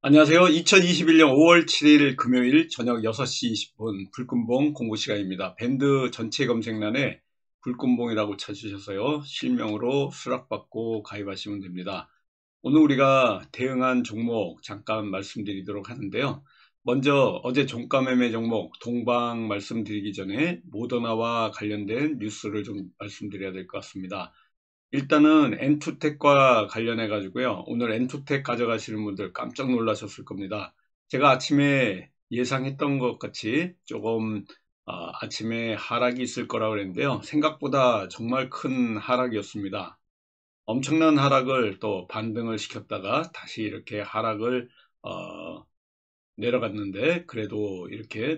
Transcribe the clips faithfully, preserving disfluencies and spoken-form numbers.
안녕하세요. 이천이십일 년 오월 칠일 금요일 저녁 여섯 시 이십 분 불금봉 공부 시간입니다. 밴드 전체 검색란에 불금봉이라고 쳐주셔서요. 실명으로 수락받고 가입하시면 됩니다. 오늘 우리가 대응한 종목 잠깐 말씀드리도록 하는데요. 먼저 어제 종가 매매 종목 동방 말씀드리기 전에 모더나와 관련된 뉴스를 좀 말씀드려야 될 것 같습니다. 일단은 엔투텍과 관련해 가지고요. 오늘 엔투텍 가져가시는 분들 깜짝 놀라셨을 겁니다. 제가 아침에 예상했던 것 같이 조금 어, 아침에 하락이 있을 거라고 그랬는데요. 생각보다 정말 큰 하락이었습니다. 엄청난 하락을 또 반등을 시켰다가 다시 이렇게 하락을 어, 내려갔는데 그래도 이렇게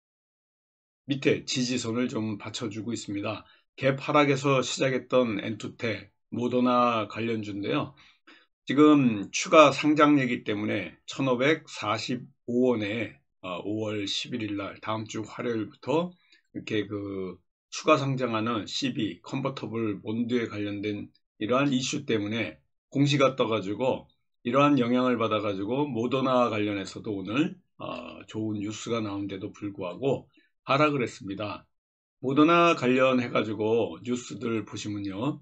밑에 지지선을 좀 받쳐주고 있습니다. 갭 하락에서 시작했던 엔투텍, 모더나 관련주인데요. 지금 추가 상장이기 때문에 천오백사십오 원에 오월 십일일 날 다음 주 화요일부터 이렇게 그 추가 상장하는 씨비 컨버터블 본드에 관련된 이러한 이슈 때문에 공시가 떠가지고 이러한 영향을 받아가지고 모더나 관련해서도 오늘 어, 좋은 뉴스가 나온데도 불구하고 하락을 했습니다. 모더나 관련해 가지고 뉴스들 보시면요.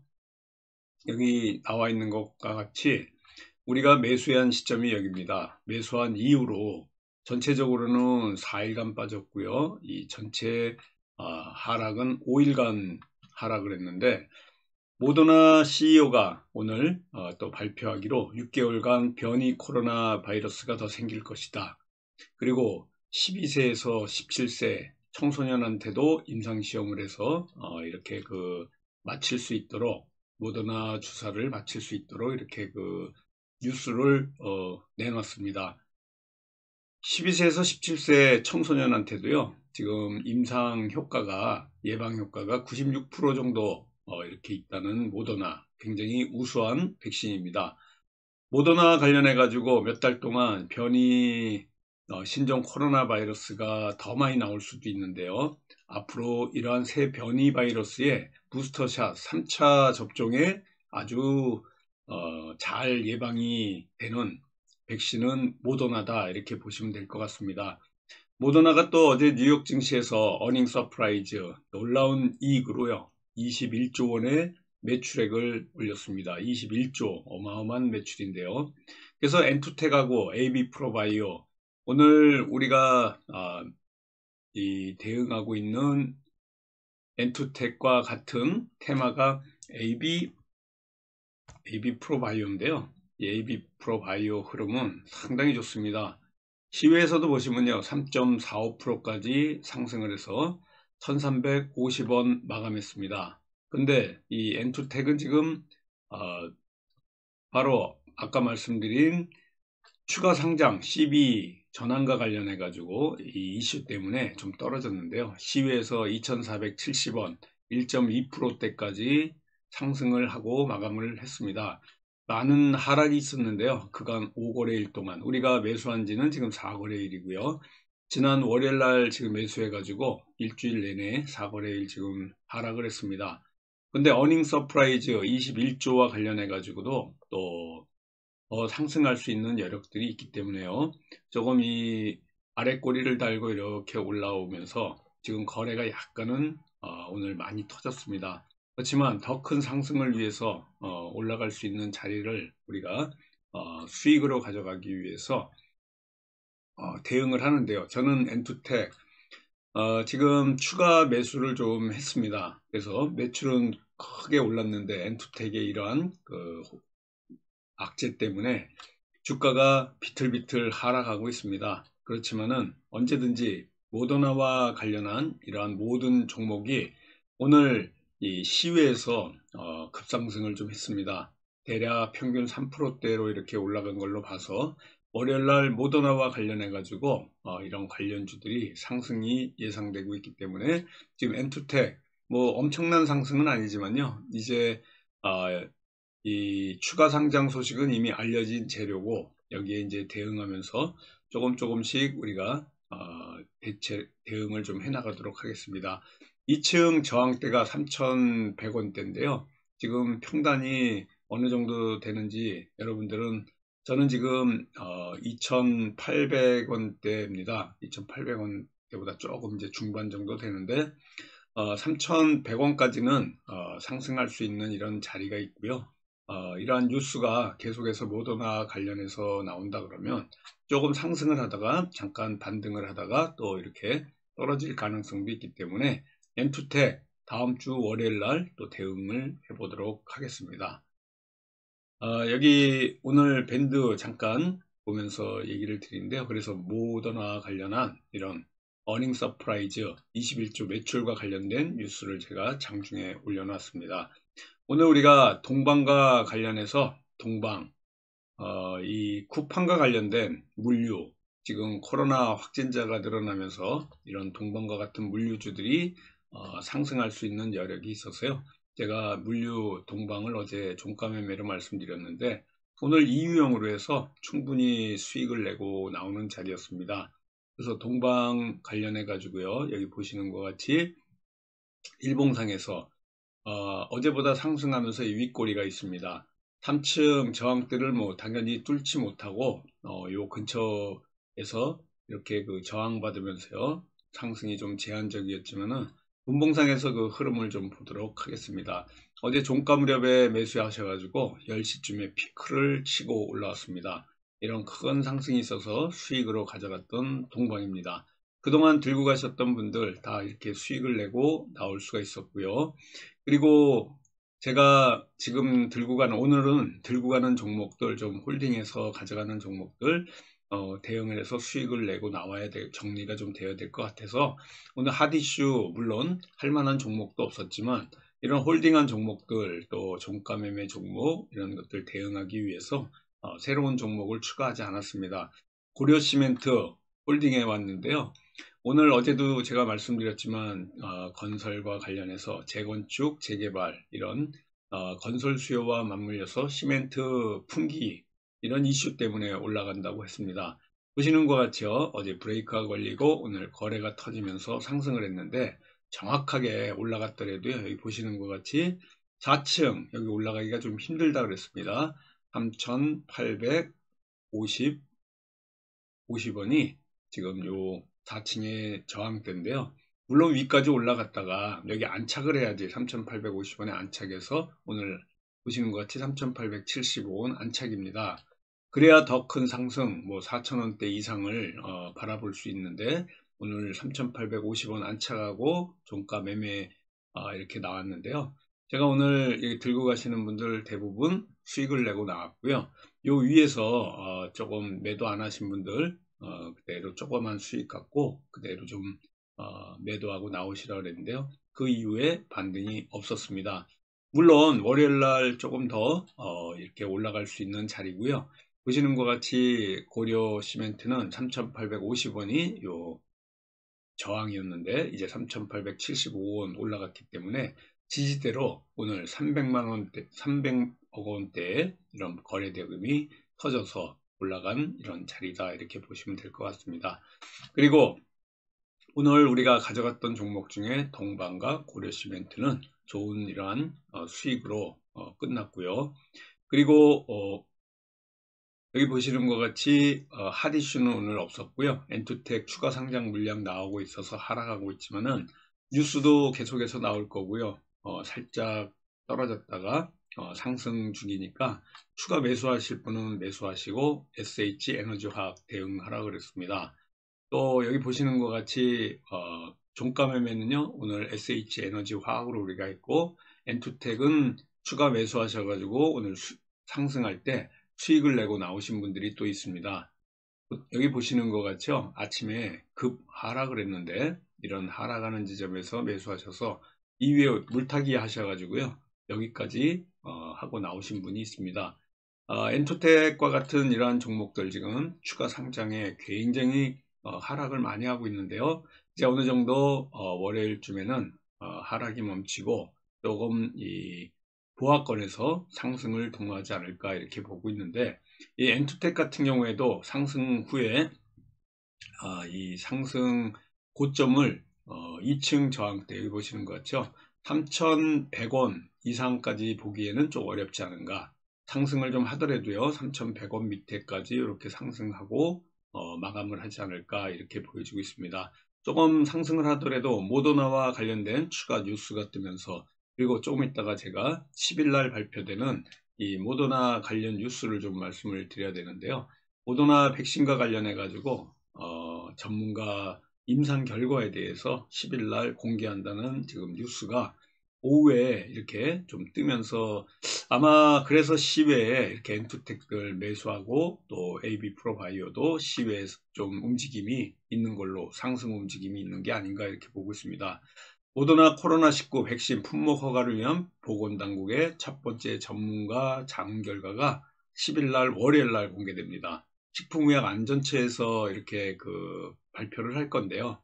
여기 나와 있는 것과 같이 우리가 매수한 시점이 여기입니다. 매수한 이후로 전체적으로는 사 일간 빠졌고요. 이 전체 하락은 오 일간 하락을 했는데 모더나 씨이오가 오늘 또 발표하기로 육 개월간 변이 코로나 바이러스가 더 생길 것이다. 그리고 십이 세에서 십칠 세 청소년한테도 임상시험을 해서 이렇게 그 마칠 수 있도록 모더나 주사를 마칠 수 있도록 이렇게 그 뉴스를 어, 내놨습니다. 십이 세에서 십칠 세 청소년한테도요, 지금 임상 효과가, 예방 효과가 구십육 퍼센트 정도 어, 이렇게 있다는 모더나, 굉장히 우수한 백신입니다. 모더나 관련해 가지고 몇 달 동안 변이 어, 신종 코로나 바이러스가 더 많이 나올 수도 있는데요. 앞으로 이러한 새 변이 바이러스의 부스터샷 삼 차 접종에 아주 어, 잘 예방이 되는 백신은 모더나다 이렇게 보시면 될 것 같습니다. 모더나가 또 어제 뉴욕 증시에서 어닝 서프라이즈 놀라운 이익으로요. 이십일조 원의 매출액을 올렸습니다. 이십일조 어마어마한 매출인데요. 그래서 엔투텍하고 에이비프로바이오 오늘 우리가 아, 이 대응하고 있는 엔투텍과 같은 테마가 에이비 에이비프로바이오인데요. 이 에이비프로바이오 흐름은 상당히 좋습니다. 시외에서도 보시면요. 삼 점 사오 퍼센트까지 상승을 해서 천삼백오십 원 마감했습니다. 근데 이 엔투텍은 지금 어, 바로 아까 말씀드린 추가 상장 씨비 전환과 관련해 가지고 이 이슈 때문에 좀 떨어졌는데요. 시외에서 이천사백칠십 원 일 점 이 퍼센트대까지 상승을 하고 마감을 했습니다. 많은 하락이 있었는데요. 그간 오 거래일 동안 우리가 매수한 지는 지금 사 거래일이고요. 지난 월요일 날 지금 매수해 가지고 일주일 내내 사 거래일 지금 하락을 했습니다. 근데 어닝 서프라이즈 이십일조와 관련해 가지고도 또 어, 상승할 수 있는 여력들이 있기 때문에요. 조금 이 아래 꼬리를 달고 이렇게 올라오면서 지금 거래가 약간은 어, 오늘 많이 터졌습니다. 그렇지만 더 큰 상승을 위해서 어, 올라갈 수 있는 자리를 우리가 어, 수익으로 가져가기 위해서 어, 대응을 하는데요. 저는 엔투텍 어, 지금 추가 매수를 좀 했습니다. 그래서 매출은 크게 올랐는데 엔투텍의 이러한 그 악재 때문에 주가가 비틀비틀 하락하고 있습니다. 그렇지만은 언제든지 모더나와 관련한 이러한 모든 종목이 오늘 이 시외에서 어, 급상승을 좀 했습니다. 대략 평균 삼 퍼센트대로 이렇게 올라간 걸로 봐서 월요일날 모더나와 관련해 가지고 어, 이런 관련주들이 상승이 예상되고 있기 때문에 지금 엔투텍 뭐 엄청난 상승은 아니지만요. 이제 어, 이 추가 상장 소식은 이미 알려진 재료고 여기에 이제 대응하면서 조금 조금씩 우리가 어, 대체 대응을 좀 해나가도록 하겠습니다. 이 층 저항대가 삼천백 원대인데요. 지금 평단이 어느 정도 되는지 여러분들은 저는 지금 어, 이천팔백 원대입니다. 이천팔백 원대보다 조금 이제 중반 정도 되는데 어, 삼천백 원까지는 어, 상승할 수 있는 이런 자리가 있고요. 어, 이러한 뉴스가 계속해서 모더나 관련해서 나온다 그러면 조금 상승을 하다가 잠깐 반등을 하다가 또 이렇게 떨어질 가능성도 있기 때문에 엔투텍 다음 주 월요일 날 또 대응을 해보도록 하겠습니다. 어, 여기 오늘 밴드 잠깐 보면서 얘기를 드리는데요. 그래서 모더나 관련한 이런 어닝 서프라이즈 이십일 조 매출과 관련된 뉴스를 제가 장중에 올려놨습니다. 오늘 우리가 동방과 관련해서 동방, 어, 이 쿠팡과 관련된 물류, 지금 코로나 확진자가 늘어나면서 이런 동방과 같은 물류주들이 어, 상승할 수 있는 여력이 있어서요. 제가 물류 동방을 어제 종가 매매로 말씀드렸는데 오늘 이 유형으로 해서 충분히 수익을 내고 나오는 자리였습니다. 그래서 동방 관련해 가지고요. 여기 보시는 것 같이 일봉상에서 어, 어제보다 상승하면서 이 윗꼬리가 있습니다. 삼 층 저항대를 뭐 당연히 뚫지 못하고 어, 요 근처에서 이렇게 그 저항받으면서요 상승이 좀 제한적이었지만은 분봉상에서 그 흐름을 좀 보도록 하겠습니다. 어제 종가 무렵에 매수하셔가지고 열 시쯤에 피크를 치고 올라왔습니다. 이런 큰 상승이 있어서 수익으로 가져갔던 동방입니다. 그동안 들고 가셨던 분들 다 이렇게 수익을 내고 나올 수가 있었고요. 그리고 제가 지금 들고 가는, 오늘은 들고 가는 종목들, 좀 홀딩해서 가져가는 종목들, 어, 대응을 해서 수익을 내고 나와야 될, 정리가 좀 되어야 될 것 같아서 오늘 핫이슈, 물론 할 만한 종목도 없었지만 이런 홀딩한 종목들, 또 종가 매매 종목, 이런 것들 대응하기 위해서 어, 새로운 종목을 추가하지 않았습니다. 고려시멘트 홀딩해 왔는데요. 오늘 어제도 제가 말씀드렸지만 어, 건설과 관련해서 재건축, 재개발 이런 어, 건설 수요와 맞물려서 시멘트 품귀 이런 이슈 때문에 올라간다고 했습니다. 보시는 것 같죠? 어제 브레이크가 걸리고 오늘 거래가 터지면서 상승을 했는데 정확하게 올라갔더라도요. 여기 보시는 것 같이 사 층 여기 올라가기가 좀 힘들다 그랬습니다. 삼천팔백오십 원이 지금 요 사 층의 저항대인데요. 물론 위까지 올라갔다가 여기 안착을 해야지 삼천팔백오십 원에 안착해서 오늘 보시는 것 같이 삼천팔백칠십오 원 안착입니다. 그래야 더 큰 상승 뭐 사천 원대 이상을 어, 바라볼 수 있는데 오늘 삼천팔백오십 원 안착하고 종가 매매 어, 이렇게 나왔는데요. 제가 오늘 여기 들고 가시는 분들 대부분 수익을 내고 나왔고요. 요 위에서 어, 조금 매도 안 하신 분들 어, 그대로 조그만 수익 갖고 그대로 좀 어, 매도하고 나오시라 그랬는데요. 그 이후에 반등이 없었습니다. 물론 월요일날 조금 더 어, 이렇게 올라갈 수 있는 자리고요. 보시는 것 같이 고려 시멘트는 삼천팔백오십 원이 요 저항이었는데 이제 삼천팔백칠십오 원 올라갔기 때문에 지지대로 오늘 삼백만 원대, 삼백억 원대 이런 거래 대금이 터져서 올라간 이런 자리다 이렇게 보시면 될 것 같습니다. 그리고 오늘 우리가 가져갔던 종목 중에 동방과 고려시멘트는 좋은 이러한 수익으로 끝났고요. 그리고 어 여기 보시는 것 같이 어, 핫이슈는 오늘 없었고요. 엔투텍 추가 상장 물량 나오고 있어서 하락하고 있지만은 뉴스도 계속해서 나올 거고요. 어, 살짝 떨어졌다가 어, 상승 중이니까 추가 매수하실 분은 매수하시고 에스에이치 에너지화학 대응하라 그랬습니다. 또 여기 보시는 것 같이 어, 종가 매매는요. 오늘 에스에이치 에너지화학으로 우리가 했고 엔투텍은 추가 매수하셔가지고 오늘 수, 상승할 때 수익을 내고 나오신 분들이 또 있습니다. 여기 보시는 것 같죠? 아침에 급 하락을 했는데 이런 하락하는 지점에서 매수하셔서 이후에 물타기 하셔가지고요. 여기까지 어, 하고 나오신 분이 있습니다. 어, 엔투텍과 같은 이러한 종목들 지금 추가 상장에 굉장히 어, 하락을 많이 하고 있는데요. 이제 어느 정도 어, 월요일쯤에는 어, 하락이 멈추고 조금 이 보합권에서 상승을 동하지 않을까 이렇게 보고 있는데 이 엔투텍 같은 경우에도 상승 후에 아, 이 상승 고점을 어, 이 층 저항대 여기 보시는 것 같죠? 삼천백 원 이상까지 보기에는 좀 어렵지 않은가 상승을 좀 하더라도요, 삼천백 원 밑에까지 이렇게 상승하고 어, 마감을 하지 않을까 이렇게 보여지고 있습니다. 조금 상승을 하더라도 모더나와 관련된 추가 뉴스가 뜨면서, 그리고 조금 있다가 제가 십 일 날 발표되는 이 모더나 관련 뉴스를 좀 말씀을 드려야 되는데요. 모더나 백신과 관련해 가지고 어, 전문가 임상 결과에 대해서 십 일 날 공개한다는 지금 뉴스가 오후에 이렇게 좀 뜨면서, 아마 그래서 시외에 이렇게 엔투텍을 매수하고 또 에이비프로바이오도 시외에 좀 움직임이 있는 걸로, 상승 움직임이 있는 게 아닌가 이렇게 보고 있습니다. 모더나 코로나 십구 백신 품목 허가를 위한 보건당국의 첫 번째 전문가 자문 결과가 십 일 날 월요일 날 공개됩니다. 식품의약안전처에서 이렇게 그 발표를 할 건데요.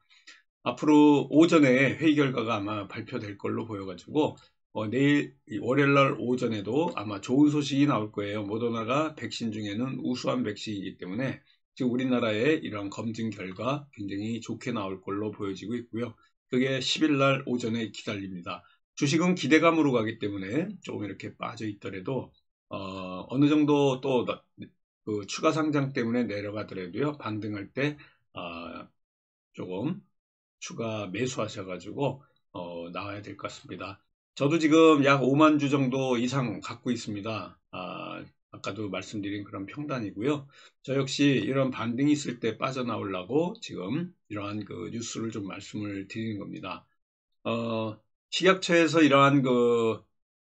앞으로 오전에 회의 결과가 아마 발표될 걸로 보여가지고 어, 내일 월요일 날 오전에도 아마 좋은 소식이 나올 거예요. 모더나가 백신 중에는 우수한 백신이기 때문에 지금 우리나라의 이러한 검증 결과 굉장히 좋게 나올 걸로 보여지고 있고요. 그게 십 일 날 오전에 기다립니다. 주식은 기대감으로 가기 때문에 조금 이렇게 빠져 있더라도 어, 어느 정도 또 그 추가 상장 때문에 내려가더라도요, 반등할 때 어, 조금 추가 매수하셔가지고 어, 나와야 될 것 같습니다. 저도 지금 약 오만 주 정도 이상 갖고 있습니다. 아, 아까도 말씀드린 그런 평단이고요. 저 역시 이런 반등이 있을 때 빠져나오려고 지금 이러한 그 뉴스를 좀 말씀을 드리는 겁니다. 어, 식약처에서 이러한 그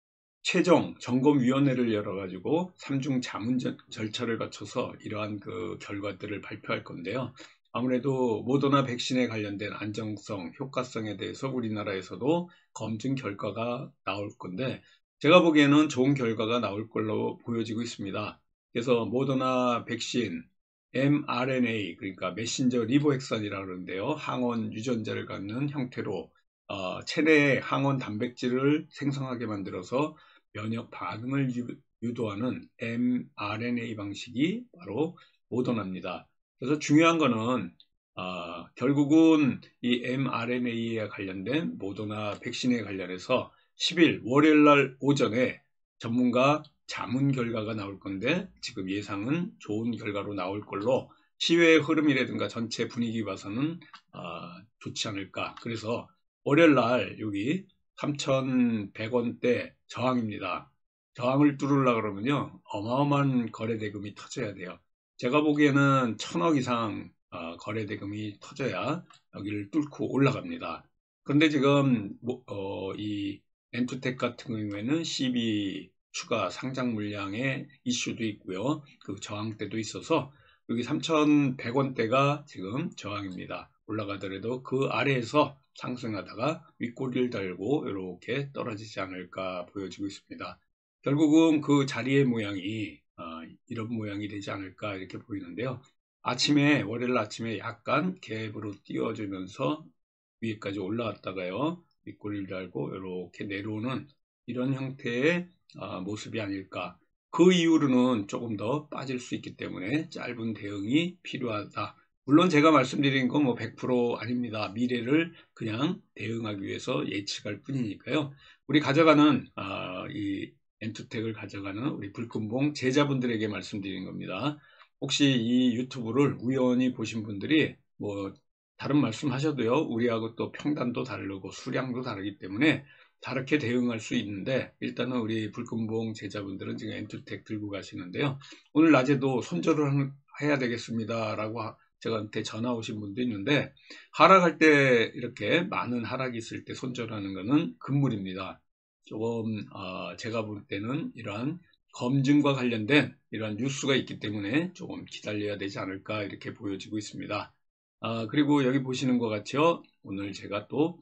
최종 점검위원회를 열어가지고 삼중 자문 절차를 거쳐서 이러한 그 결과들을 발표할 건데요. 아무래도 모더나 백신에 관련된 안정성, 효과성에 대해서 우리나라에서도 검증 결과가 나올 건데, 제가 보기에는 좋은 결과가 나올 걸로 보여지고 있습니다. 그래서 모더나 백신 엠알엔에이, 그러니까 메신저 리보핵산이라고 그러는데요. 항원 유전자를 갖는 형태로 어, 체내에 항원 단백질을 생성하게 만들어서 면역 반응을 유도하는 엠알엔에이 방식이 바로 모더나입니다. 그래서 중요한 거는 어, 결국은 이 엠알엔에이에 관련된 모더나 백신에 관련해서 십 일 월요일 날 오전에 전문가 자문 결과가 나올 건데, 지금 예상은 좋은 결과로 나올 걸로, 시외의 흐름이라든가 전체 분위기 봐서는 어, 좋지 않을까. 그래서 월요일 날 여기 삼천백 원대 저항입니다. 저항을 뚫으려고 그러면요, 어마어마한 거래대금이 터져야 돼요. 제가 보기에는 천억 이상 어, 거래대금이 터져야 여기를 뚫고 올라갑니다. 그런데 지금 뭐, 어, 이 엔투텍 같은 경우에는 씨비 추가 상장 물량의 이슈도 있고요. 그 저항대도 있어서 여기 삼천백 원대가 지금 저항입니다. 올라가더라도 그 아래에서 상승하다가 윗꼬리를 달고 이렇게 떨어지지 않을까 보여지고 있습니다. 결국은 그 자리의 모양이 어, 이런 모양이 되지 않을까 이렇게 보이는데요. 아침에, 월요일 아침에 약간 갭으로 띄워주면서 위에까지 올라왔다가요, 윗꼬리를 달고 이렇게 내려오는 이런 형태의 어, 모습이 아닐까. 그 이후로는 조금 더 빠질 수 있기 때문에 짧은 대응이 필요하다. 물론 제가 말씀드린 건 뭐 백 퍼센트 아닙니다. 미래를 그냥 대응하기 위해서 예측할 뿐이니까요. 우리 가져가는 어, 이 엔투텍을 가져가는 우리 불금봉 제자분들에게 말씀드린 겁니다. 혹시 이 유튜브를 우연히 보신 분들이 뭐 다른 말씀 하셔도요, 우리하고 또 평단도 다르고 수량도 다르기 때문에 다르게 대응할 수 있는데, 일단은 우리 불금봉 제자분들은 지금 엔투텍 들고 가시는데요. 오늘 낮에도 손절을 해야 되겠습니다 라고 저한테 전화 오신 분도 있는데, 하락할 때 이렇게 많은 하락이 있을 때 손절하는 것은 금물입니다. 조금 어, 제가 볼 때는 이러한 검증과 관련된 이러한 뉴스가 있기 때문에 조금 기다려야 되지 않을까 이렇게 보여지고 있습니다. 아, 그리고 여기 보시는 것 같죠? 오늘 제가 또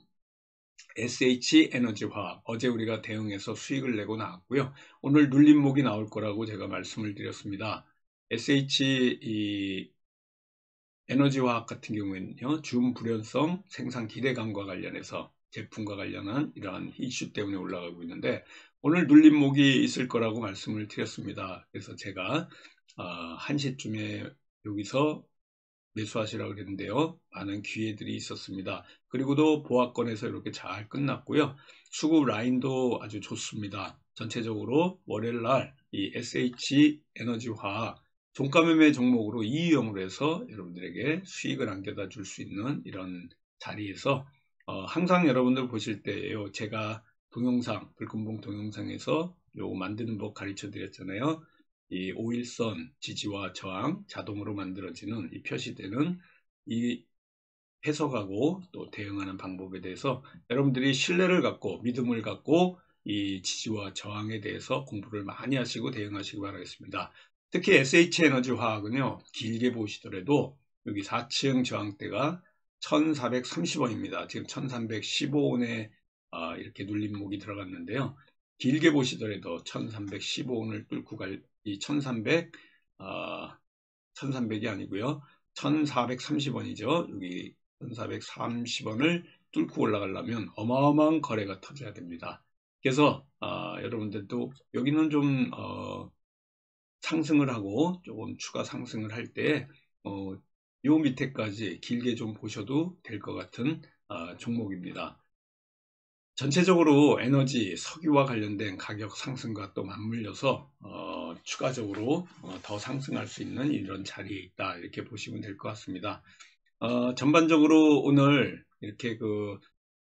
에스에이치에너지화학, 어제 우리가 대응해서 수익을 내고 나왔고요. 오늘 눌림목이 나올 거라고 제가 말씀을 드렸습니다. 에스에이치 이 에너지화학 같은 경우에는요, 줌 불연성 생산 기대감과 관련해서 제품과 관련한 이러한 이슈 때문에 올라가고 있는데, 오늘 눌림목이 있을 거라고 말씀을 드렸습니다. 그래서 제가 어, 한 시쯤에 여기서 매수하시라고 했는데요, 많은 기회들이 있었습니다. 그리고도 보합권에서 이렇게 잘 끝났고요. 수급 라인도 아주 좋습니다. 전체적으로 월요일날 이 에스에이치 에너지화학 종가 매매 종목으로 이 유형으로 해서 여러분들에게 수익을 안겨다 줄 수 있는 이런 자리에서 어, 항상 여러분들 보실 때요, 제가 동영상, 불금봉 동영상에서 요 만드는 법 가르쳐 드렸잖아요. 이 오일선 지지와 저항 자동으로 만들어지는 이 표시되는 이 해석하고 또 대응하는 방법에 대해서 여러분들이 신뢰를 갖고 믿음을 갖고 이 지지와 저항에 대해서 공부를 많이 하시고 대응하시기 바라겠습니다. 특히 에스에이치 에너지 화학은요, 길게 보시더라도 여기 사 층 저항대가 천사백삼십 원입니다. 지금 천삼백십오 원에 아, 이렇게 눌림목이 들어갔는데요. 길게 보시더라도 천삼백십오 원을 뚫고 갈 이 천삼백, 아, 천삼백이 아니고요. 천사백삼십 원이죠. 여기 천사백삼십 원을 뚫고 올라가려면 어마어마한 거래가 터져야 됩니다. 그래서 아, 여러분들도 여기는 좀 어, 상승을 하고 조금 추가 상승을 할 때 어, 요 밑에까지 길게 좀 보셔도 될 것 같은 아, 종목입니다. 전체적으로 에너지, 석유와 관련된 가격 상승과 또 맞물려서 어, 추가적으로 어, 더 상승할 수 있는 이런 자리에 있다, 이렇게 보시면 될 것 같습니다. 어, 전반적으로 오늘 이렇게 그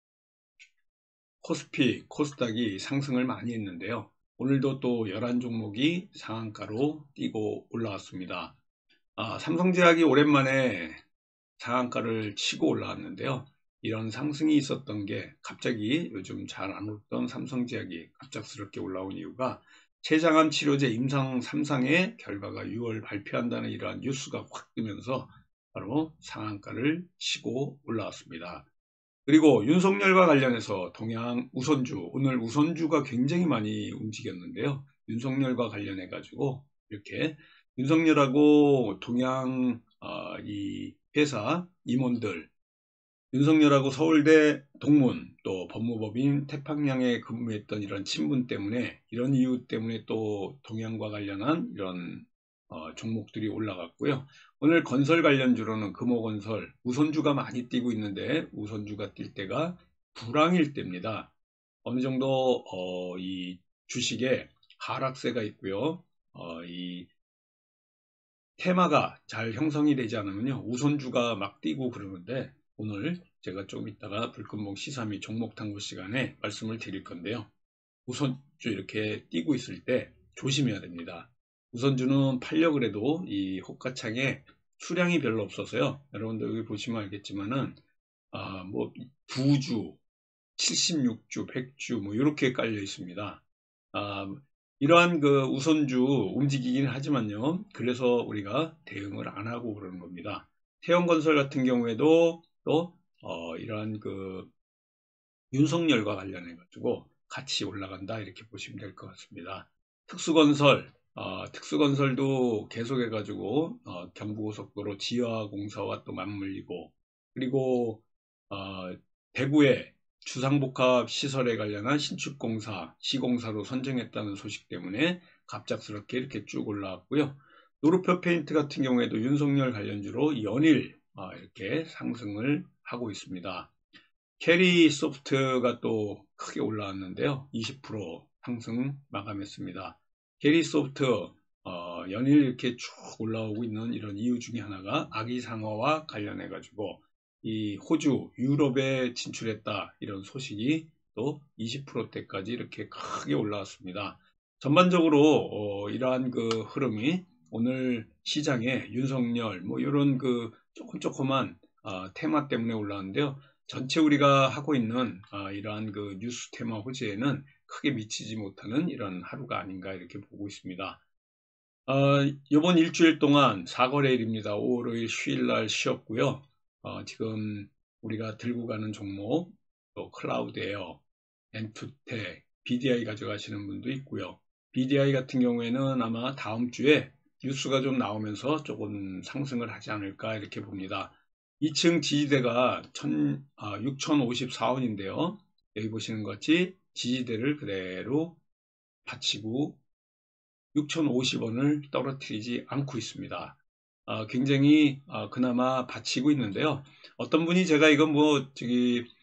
코스피, 코스닥이 상승을 많이 했는데요. 오늘도 또 열한 종목이 상한가로 뛰고 올라왔습니다. 아, 삼성제약이 오랜만에 상한가를 치고 올라왔는데요. 이런 상승이 있었던 게 갑자기 요즘 잘 안 오르던 삼성제약이 갑작스럽게 올라온 이유가 췌장암 치료제 임상 삼 상의 결과가 유월 발표한다는 이러한 뉴스가 확 뜨면서 바로 상한가를 치고 올라왔습니다. 그리고 윤석열과 관련해서 동양 우선주, 오늘 우선주가 굉장히 많이 움직였는데요. 윤석열과 관련해 가지고 이렇게 윤석열하고 동양 어, 이 회사 임원들, 윤석열하고 서울대 동문, 또 법무법인 태평양에 근무했던 이런 친분 때문에, 이런 이유 때문에 또 동양과 관련한 이런 어, 종목들이 올라갔고요. 오늘 건설 관련주로는 금호건설, 우선주가 많이 뛰고 있는데 우선주가 뛸 때가 불황일 때입니다. 어느 정도 어, 이 주식에 하락세가 있고요. 어, 이 테마가 잘 형성이 되지 않으면요, 우선주가 막 뛰고 그러는데, 오늘 제가 좀 이따가 불금봉 시사 및 종목 탐구 시간에 말씀을 드릴 건데요. 우선주 이렇게 뛰고 있을 때 조심해야 됩니다. 우선주는 팔려고 해도 이 호가창에 수량이 별로 없어서요. 여러분들 여기 보시면 알겠지만은 아, 뭐 구 주, 칠십육 주, 백 주 뭐 이렇게 깔려 있습니다. 아, 이러한 그 우선주 움직이긴 하지만요. 그래서 우리가 대응을 안 하고 그러는 겁니다. 태영건설 같은 경우에도 또 어, 이러한 그 윤석열과 관련해 가지고 같이 올라간다, 이렇게 보시면 될 것 같습니다. 특수건설, 어, 특수건설도 계속해 가지고 어, 경부고속도로 지하공사와 또 맞물리고, 그리고 어, 대구에 주상복합 시설에 관련한 신축공사, 시공사로 선정했다는 소식 때문에 갑작스럽게 이렇게 쭉 올라왔고요. 노르표 페인트 같은 경우에도 윤석열 관련주로 연일 어, 이렇게 상승을 하고 있습니다. 캐리 소프트가 또 크게 올라왔는데요. 이십 퍼센트 상승 마감했습니다. 캐리 소프트 어, 연일 이렇게 쭉 올라오고 있는 이런 이유 중에 하나가 아기상어와 관련해 가지고 이 호주, 유럽에 진출했다, 이런 소식이 또 이십 퍼센트대까지 이렇게 크게 올라왔습니다. 전반적으로 어, 이러한 그 흐름이 오늘 시장에 윤석열 뭐 이런 그 조금 조그만 어, 테마 때문에 올라왔는데요. 전체 우리가 하고 있는 어, 이러한 그 뉴스 테마 호재에는 크게 미치지 못하는 이런 하루가 아닌가, 이렇게 보고 있습니다. 어, 이번 일주일 동안 사거래일입니다. 오월 오일 휴일날 쉬었고요. 어, 지금 우리가 들고 가는 종목, 또 클라우드에어, 엔투텍, 비디아이 가져가시는 분도 있고요. 비디아이 같은 경우에는 아마 다음 주에 뉴스가 좀 나오면서 조금 상승을 하지 않을까, 이렇게 봅니다. 이 층 지지대가 아, 육천오십사 원인데요. 여기 보시는 것 같이 지지대를 그대로 받치고 육천오십 원을 떨어뜨리지 않고 있습니다. 아, 굉장히 아, 그나마 받치고 있는데요. 어떤 분이 제가 이건 뭐 저기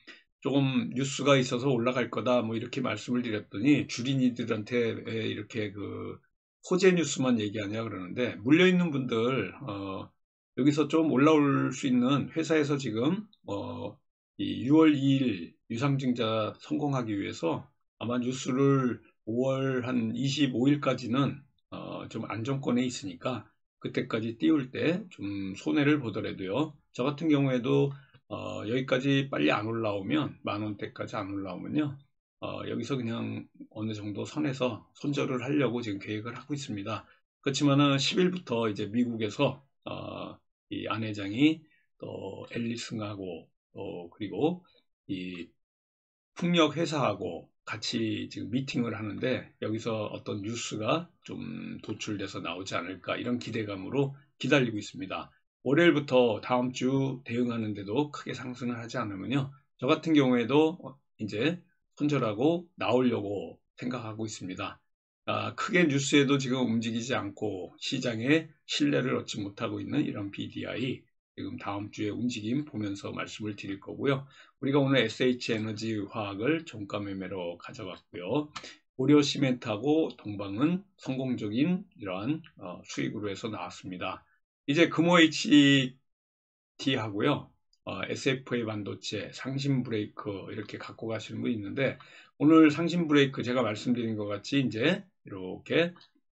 조금 뉴스가 있어서 올라갈 거다 뭐 이렇게 말씀을 드렸더니 주린이들한테 왜 이렇게 그 호재 뉴스만 얘기하냐 그러는데, 물려있는 분들 어, 여기서 좀 올라올 수 있는 회사에서 지금 어, 이 유월 이일 유상증자 성공하기 위해서 아마 뉴스를 오월 한 이십오일까지는 어, 좀 안정권에 있으니까 그때까지 띄울 때 좀 손해를 보더라도요. 저 같은 경우에도 어, 여기까지 빨리 안 올라오면, 만 원대까지 안 올라오면요, 어, 여기서 그냥 어느 정도 선에서 손절을 하려고 지금 계획을 하고 있습니다. 그렇지만은 십 일부터 이제 미국에서 어, 이 안 회장이 또 앨리슨하고 또 그리고 이 풍력 회사하고 같이 지금 미팅을 하는데, 여기서 어떤 뉴스가 좀 도출돼서 나오지 않을까 이런 기대감으로 기다리고 있습니다. 월요일부터 다음 주 대응하는데도 크게 상승을 하지 않으면요, 저 같은 경우에도 이제 손절하고 나오려고 생각하고 있습니다. 아, 크게 뉴스에도 지금 움직이지 않고 시장에 신뢰를 얻지 못하고 있는 이런 비디아이, 지금 다음 주에 움직임 보면서 말씀을 드릴 거고요. 우리가 오늘 에스에이치에너지화학을 종가 매매로 가져갔고요. 고려 시멘트하고 동방은 성공적인 이러한 어, 수익으로 해서 나왔습니다. 이제 금호 에이치디하고요. 어, 에스에프에이 반도체, 상신 브레이크 이렇게 갖고 가시는 분이 있는데, 오늘 상신 브레이크 제가 말씀드린 것 같이 이제 이렇게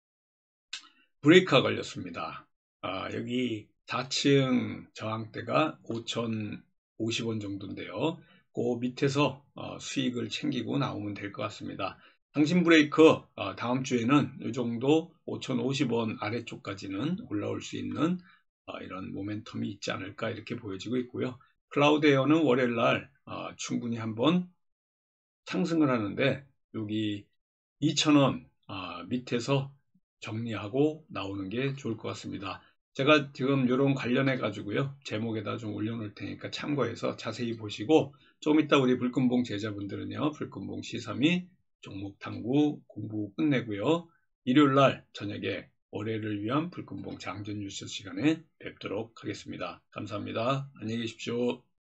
브레이크가 걸렸습니다. 아, 여기 사 층 저항대가 오천오십 원 정도인데요. 그 밑에서 어, 수익을 챙기고 나오면 될 것 같습니다. 상신 브레이크 어, 다음 주에는 이 정도 오천오십 원 아래쪽까지는 올라올 수 있는 어, 이런 모멘텀이 있지 않을까 이렇게 보여지고 있고요. 클라우드 에어는 월요일날 어, 충분히 한번 상승을 하는데, 여기 이천 원 아, 밑에서 정리하고 나오는 게 좋을 것 같습니다. 제가 지금 이런 관련해 가지고요, 제목에다 좀 올려놓을 테니까 참고해서 자세히 보시고, 좀 이따 우리 불금봉 제자분들은요, 불금봉 시삼이 종목 탐구 공부 끝내고요, 일요일날 저녁에 월요일을 위한 불금봉 장전 뉴스 시간에 뵙도록 하겠습니다. 감사합니다. 안녕히 계십시오.